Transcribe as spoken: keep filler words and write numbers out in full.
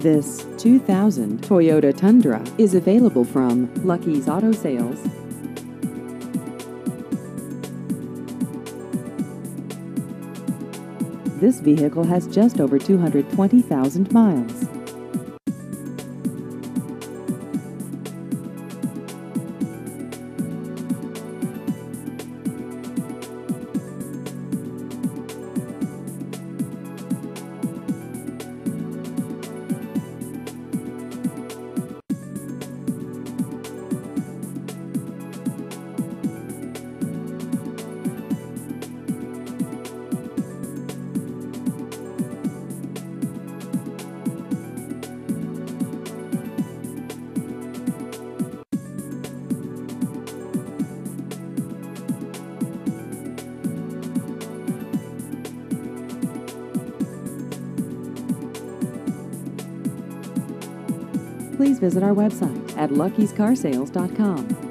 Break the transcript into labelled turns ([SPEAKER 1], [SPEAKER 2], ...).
[SPEAKER 1] This two thousand Toyota Tundra is available from Lucky's Auto Sales. This vehicle has just over two hundred twenty thousand miles. Please visit our website at luckys car sales dot com.